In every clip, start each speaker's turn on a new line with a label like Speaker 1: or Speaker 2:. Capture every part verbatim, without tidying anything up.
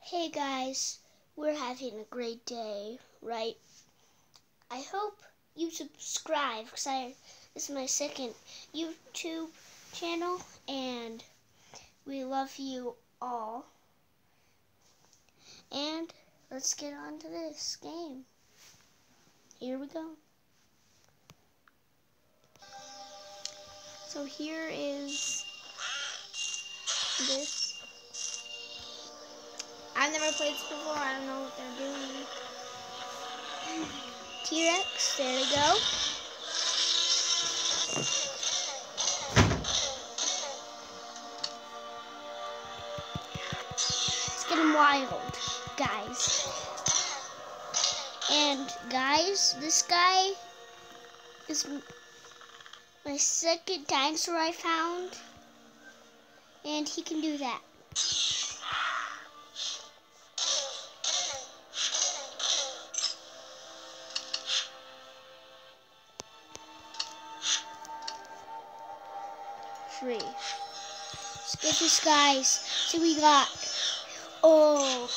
Speaker 1: Hey guys, we're having a great day, right? I hope you subscribe because I this is my second YouTube channel and we love you all. And let's get on to this game. Here we go. So here is this. I've never played this before. I don't know what they're doing. T-Rex, there they go. It's getting wild, guys. And guys, this guy is my second dinosaur I found. And he can do that. Free. Let's get this, guys. See what we got. Oh.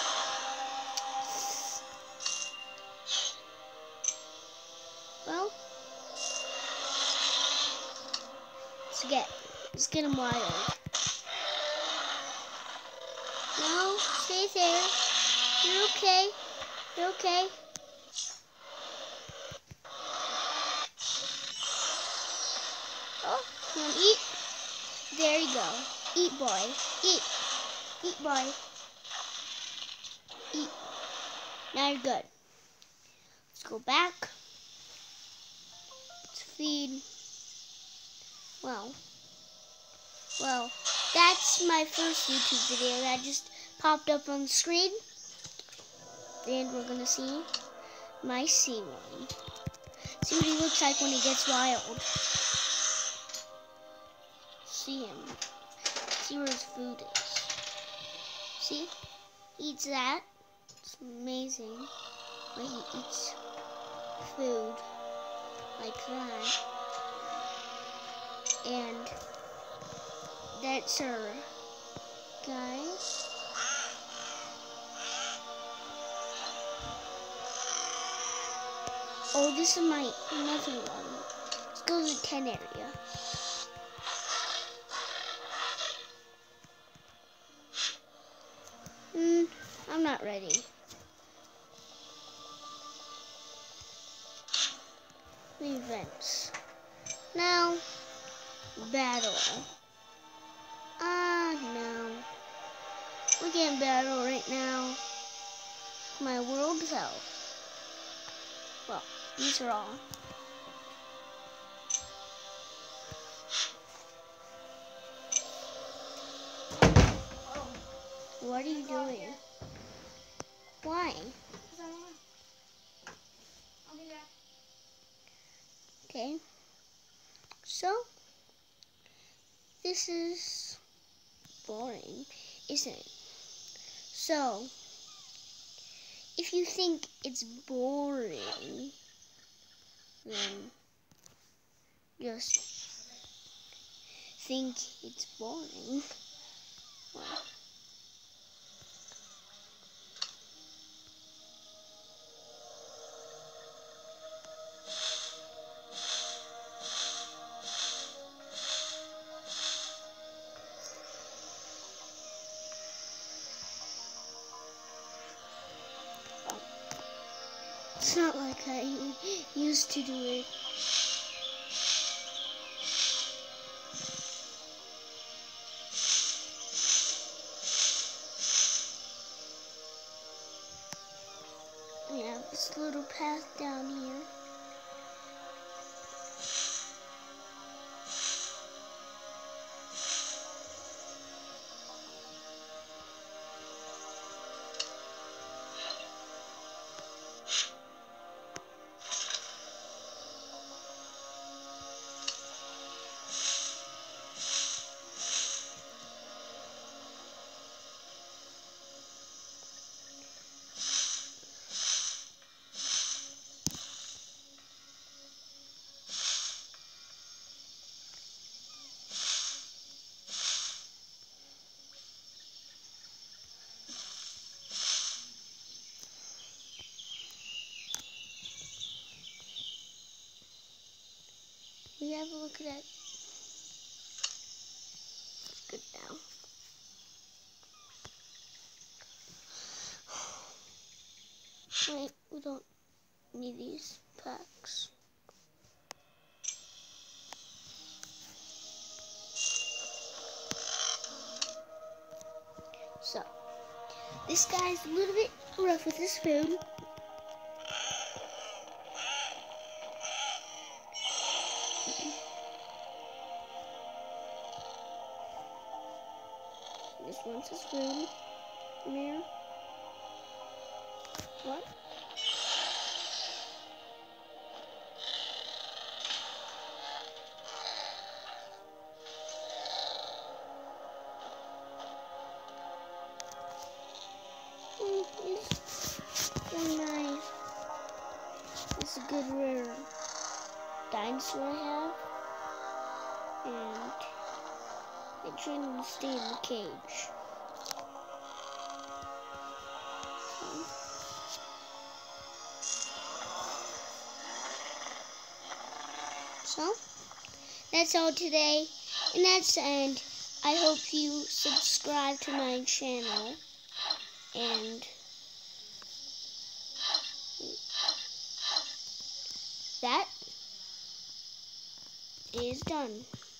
Speaker 1: Well. Let's get. Let's get him wild. No, stay there. You're okay. You're okay. Oh, you want to eat? There you go. Eat, boy. Eat. Eat, boy. Eat. Now you're good. Let's go back. Let's feed. Well. Well, that's my first YouTube video that just popped up on the screen. And we're going to see my sea one. See what he looks like when he gets wild. See him. See where his food is. See? He eats that. It's amazing. But he eats food like that. And that's our guys. Oh, this is my another one. Let's go to the ten area. Hmm, I'm not ready. The events. Now, battle. Ah, no. We can't battle right now. My world is out. Well, these are all. What are you doing? Why? Okay. So, this is boring, isn't it? So, if you think it's boring, then just think it's boring. Well, it's not like I used to do it. We have this little path down here. you have a look at that? Good now. Wait, we don't need these packs. So, this guy's a little bit rough with his food. This wants his food. Come here. What? Mm, he's very nice. It's a good rare dinosaur I have. And I train him to stay in the cage. So, that's all today, and that's the end. I hope you subscribe to my channel, and that is done.